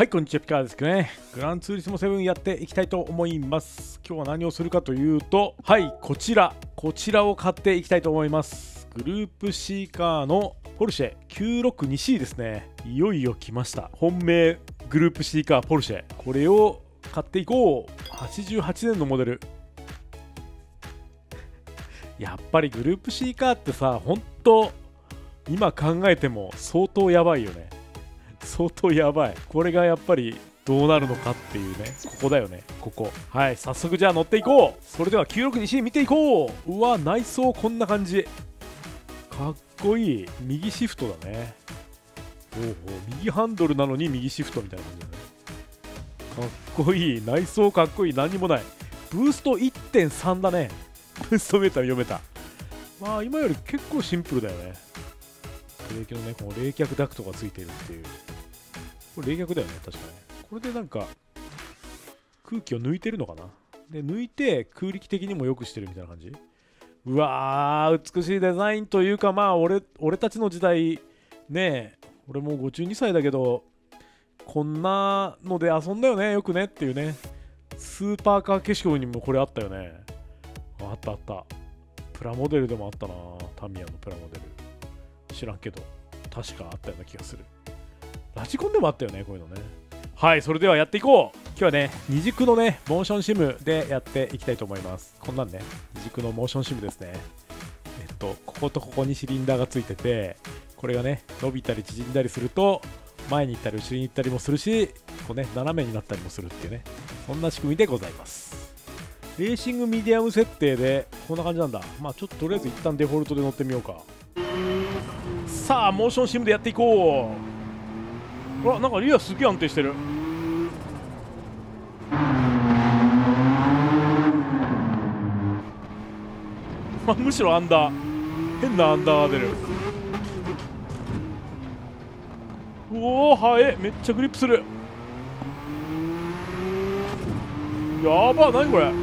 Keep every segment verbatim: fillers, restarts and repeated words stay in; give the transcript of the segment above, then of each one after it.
はい、こんにちは、ピカーですけどね。グランツーリスモセブンやっていきたいと思います。今日は何をするかというと、はい、こちら、こちらを買っていきたいと思います。グループ C カーのポルシェ きゅうろくにシー ですね。いよいよ来ました。本命グループ C カーポルシェ。これを買っていこう。はちじゅうはちねんのモデル。やっぱりグループ C カーってさ、ほんと今考えても相当やばいよね。相当やばい。これがやっぱりどうなるのかっていうね、ここだよね、ここ。はい、早速じゃあ乗っていこう。それではきゅうろくにシー見ていこう。うわ、内装こんな感じ。かっこいい。右シフトだね。おうおう、右ハンドルなのに右シフトみたいな感じだね。かっこいい。内装かっこいい。何にもない。ブースト いってんさん だね。ブーストメーター読めた。まあ今より結構シンプルだよね。ブレーキのね、この冷却ダクトがついているっていう。これ冷却だよね、確かね。これでなんか空気を抜いてるのかな。で、抜いて空力的にも良くしてるみたいな感じ。うわー、美しいデザインというか、まあ俺、俺たちの時代、ねえ、俺もうごじゅうにさいだけど、こんなので遊んだよね、よくねっていうね。スーパーカー消しゴムにもこれあったよね。あったあった。プラモデルでもあったな、タミヤのプラモデル。知らんけど、確かあったような気がする。ラジコンでもあったよね、こういうのね。はい、それではやっていこう。今日はね、二軸のね、モーションシムでやっていきたいと思います。こんなんね、二軸のモーションシムですね。えっと、こことここにシリンダーがついてて、これがね、伸びたり縮んだりすると、前に行ったり後ろに行ったりもするし、こうね、斜めになったりもするっていうね、そんな仕組みでございます。レーシングミディアム設定で、こんな感じなんだ。まあちょっととりあえず一旦デフォルトで乗ってみようか。さあ、モーションシムでやっていこう。うわ、なんかリアすげえ安定してる。あ、むしろアンダー、変なアンダー出る。おお、速え、めっちゃグリップする。やば、なにこれ。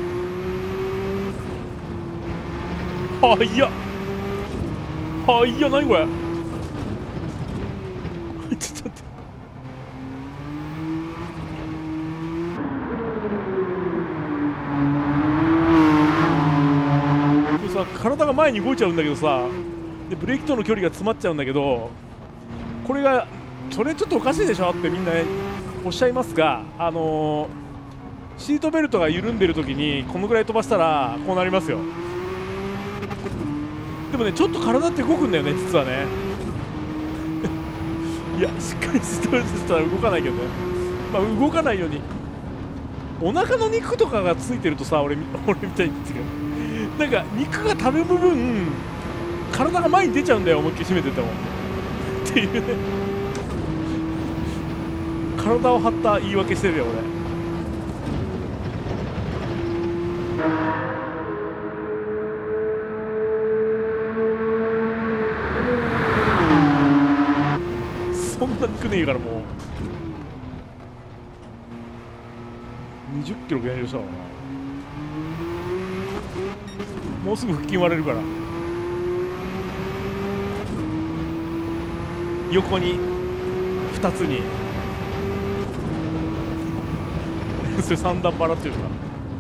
はっやはっや、なにこれ。ちょっと待って、さ、体が前に動いちゃうんだけどさ、でブレーキとの距離が詰まっちゃうんだけど、これがそれちょっとおかしいでしょってみんなおっしゃいますが、あのー、シートベルトが緩んでる時にこのぐらい飛ばしたらこうなりますよ。でもね、ちょっと体って動くんだよね、実はね。いや、しっかりシートベルトしたら動かないけどね。まあ動かないように、お腹の肉とかがついてるとさ、俺俺みたいに違う、なんか肉がたるむ分体が前に出ちゃうんだよ、思いっきり締めててもっていうね。体を張った言い訳してるよ俺。そんな肉ねえからもうにじゅっキロ減量したからな。もうすぐ腹筋割れるから。横にふたつにそれさん段払ってるから。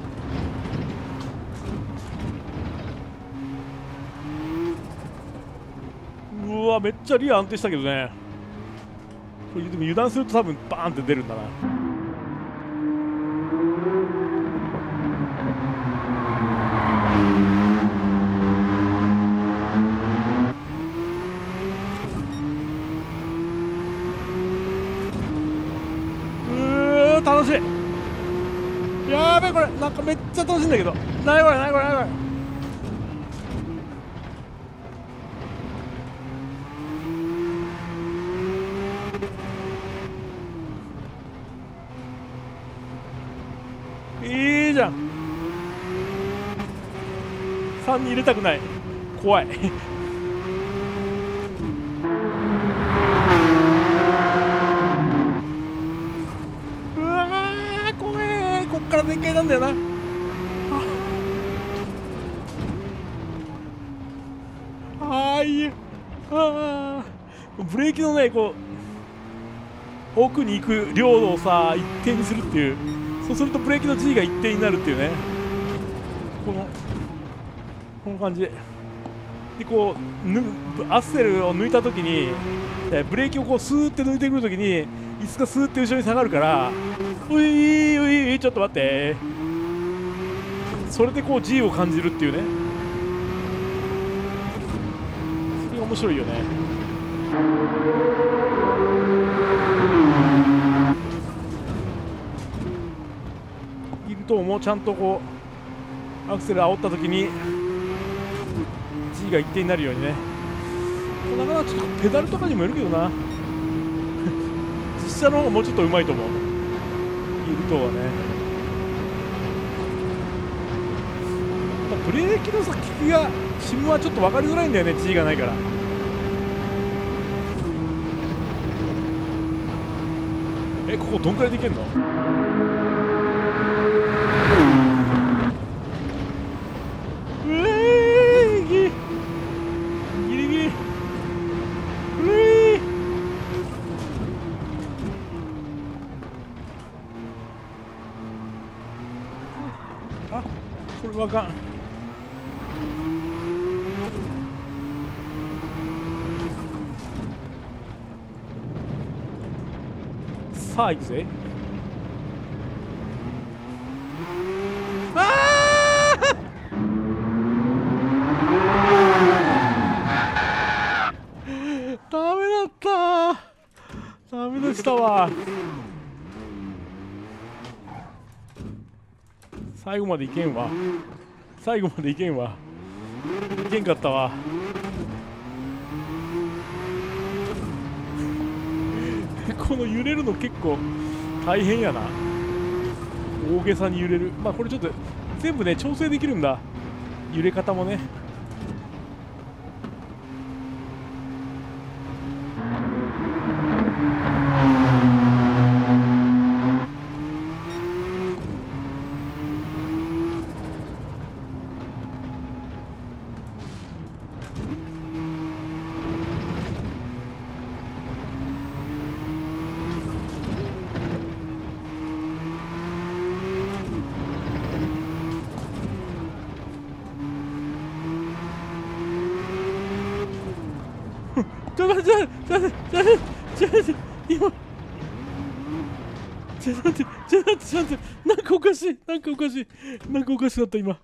うわ、めっちゃリア安定したけどね。これでも油断すると多分バーンって出るんだな。楽しい。やべえ、これなんかめっちゃ楽しいんだけど。なにこれ、なにこれ、なにこれ。いいじゃん。さんに入れたくない。怖い。うわー、怖え。こっから全開なんだよな。ああ、いい。ああ、ブレーキのね、こ奥に行く量をさ一定にするっていう。そうするとブレーキの G が一定になるっていうね。このこの感じでこうぬアクセルを抜いた時にブレーキをこうスーって抜いてくる時に椅子がスーって後ろに下がるから、ういういうちょっと待って、それでこう G を感じるっていうね。それが面白いよね。いるともうちゃんとこうアクセル煽った時に G が一定になるようにね。なかなかちょっとペダルとかにもよるけどな実車の方がもうちょっとうまいと思う。イルトはね、まあ、ブレーキのさ利きがシムはちょっと分かりづらいんだよね、 G がないから。え、ここどんくらいでいけんの？うえーギギリギリ、うえーあ、これわかん。さあ行くぜ。あーダメだった、ダメでしたわ。最後までいけんわ、最後までいけんわ、いけんかったわこの揺れるの結構大変やな、大げさに揺れる。まあこれちょっと全部ね調整できるんだ、揺れ方もね。ちょっと待って、ちょっと待って、ちょっと待って、今、ちょっと待って、ちょっと待って、ちょっと待って、なんかおかしい、なんかおかしい、なんかおかしかった、今。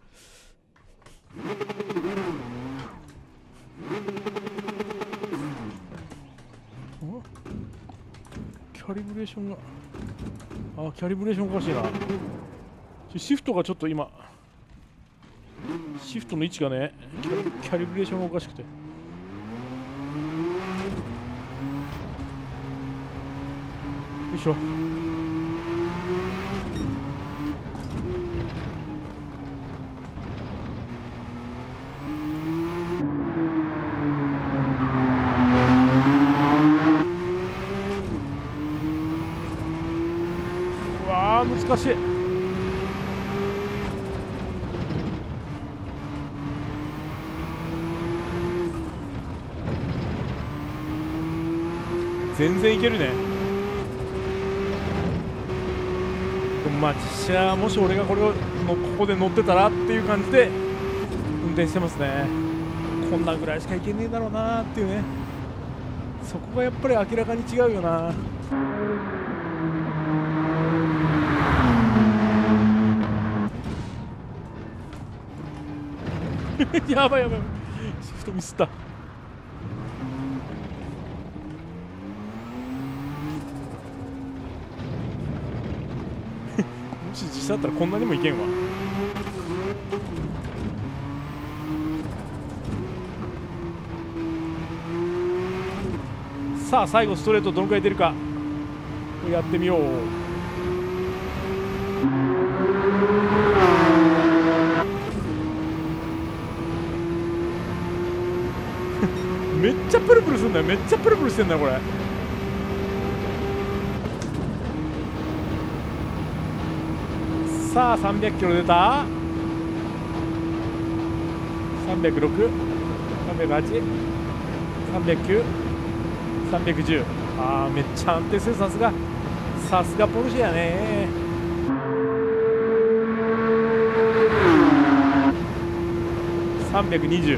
キャリブレーションが、あ、キャリブレーションおかしいな。シフトがちょっと今、シフトの位置がね、キャリ、キャリブレーションがおかしくて。よいしょ。うわー難しい。全然いけるね。まあ実車もし俺がこれをのここで乗ってたらっていう感じで運転してますね。こんなぐらいしかいけねえだろうなっていうね。そこがやっぱり明らかに違うよな。やばいやばい、シフトミスった。もし実際だったらこんなにもいけんわ。さあ最後ストレートどのくらい出るかやってみよう。めっちゃプルプルするんだよ、めっちゃプルプルしてんだよこれ。さあさんびゃくキロ出た。さんびゃくろく、さんびゃくはち、さんびゃくきゅう、 さんびゃくじゅう。ああ、めっちゃ安定する。さすがさすがポルシェやね。さんびゃくにじゅう。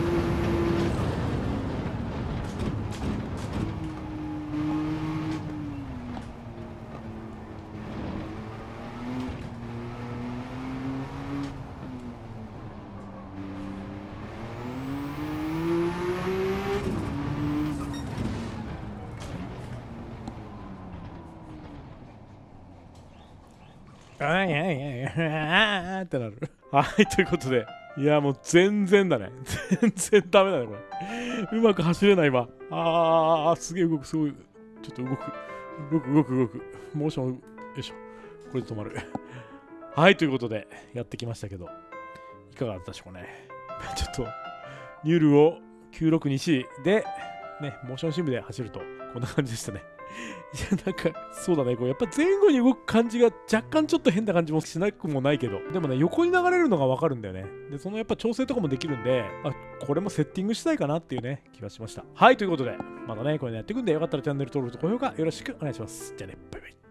あいやいやいやあーってなる。はい、ということで。いや、もう全然だね。全然ダメだね、これ。うまく走れないわ。あー、すげえ動く、すごい。ちょっと動く。動く、動く、動く。モーション、よいしょ。これで止まる。はい、ということで、やってきましたけど、いかがだったでしょうかね。ちょっと、ニュールを きゅうろくにシー で、ね、モーションシムで走ると、こんな感じでしたね。いや、なんか、そうだね、こうやっぱ前後に動く感じが若干ちょっと変な感じもしなくもないけど、でもね、横に流れるのがわかるんだよね。で、そのやっぱ調整とかもできるんで、あ、これもセッティングしたいかなっていうね、気がしました。はい、ということで、またね、これね、やっていくんで、よかったらチャンネル登録と高評価よろしくお願いします。じゃあね、バイバイ。